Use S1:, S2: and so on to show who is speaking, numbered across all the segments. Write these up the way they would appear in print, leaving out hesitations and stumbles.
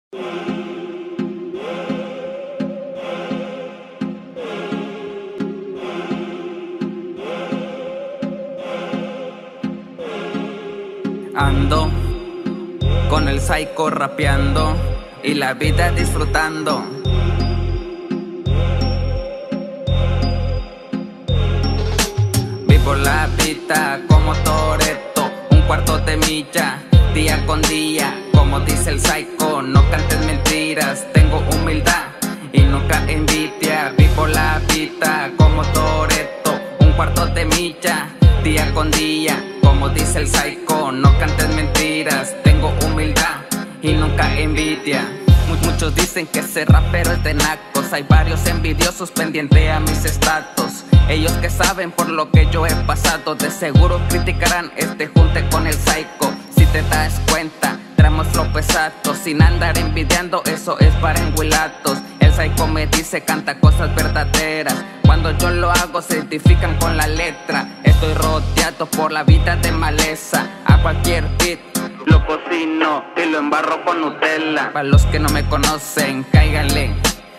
S1: Ando con el psycho rapeando y la vida disfrutando. Vivo la vida como Toretto, un cuarto de milla, día con día. Como dice el psycho, no cantes mentiras, tengo humildad y nunca envidia. Vivo la vida como Toretto, un cuarto de milla, día con día. Como dice el psycho, no cantes mentiras, tengo humildad y nunca envidia. Muchos dicen que ese rapero es de nacos, hay varios envidiosos pendientes a mis estatus. Ellos que saben por lo que yo he pasado, de seguro criticarán este junte con el psycho. Si te das cuenta, traemos lo pesado, sin andar envidiando, eso es para enguilatos. El psycho me dice canta cosas verdaderas, cuando yo lo hago se identifican con la letra. Estoy rodeado por la vida de maleza, a cualquier beat lo cocino y lo embarro con Nutella. Para los que no me conocen, cáiganle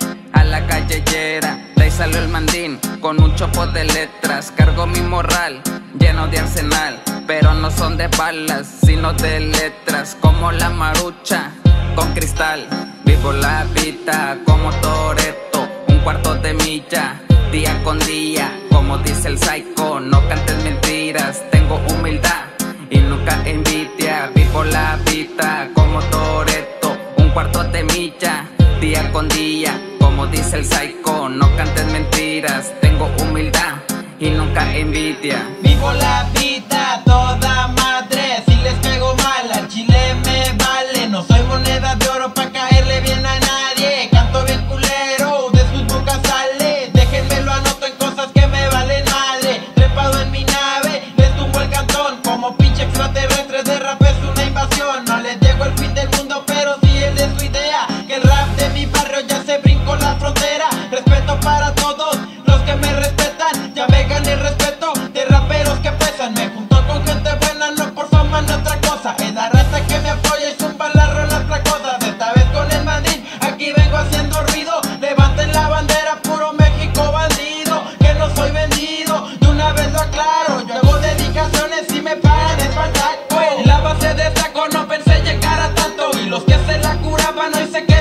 S1: a la callejera. De ahí salió el mandín con un chopo de letras. Cargo mi morral lleno de arsenal, pero no son de balas, sino de letras. Como la marucha con cristal. Vivo la vida como Toretto, un cuarto de milla, día con día. Como dice el psycho, no cantes mentiras, tengo humildad y nunca envidia. Vivo la vida como Toretto, un cuarto de milla, día con día. Como dice el psycho, no cantes mentiras, tengo humildad y nunca envidia.
S2: Vivo la vida toda madre, si les pego mal al chile me vale. No soy moneda de oro pa' caerle bien a nadie, canto bien culero, de sus bocas sale. Déjenme lo anoto en cosas que me valen madre. Trepado en mi nave, les tumbo el cantón como pinche extraterrestre. De rap es una invasión, no les llego el fin del mundo, pero sí el de su idea. Que el rap de mi barrio ya se brincó la frontera. Respeto para todos los que me respetan, ya me gané el respeto de raperos que pesan. Me junto con gente buena, no por fama, no otra cosa. Es la raza que me apoya y zumba las rolas fracosas. Esta vez con el mandín, aquí vengo haciendo ruido. Levanten la bandera, puro México bandido, que no soy vendido, de una vez lo aclaro. Yo hago dedicaciones y me pagan es para taco. En la base de saco no pensé llegar a tanto, y los que se la curaban hoy se quedan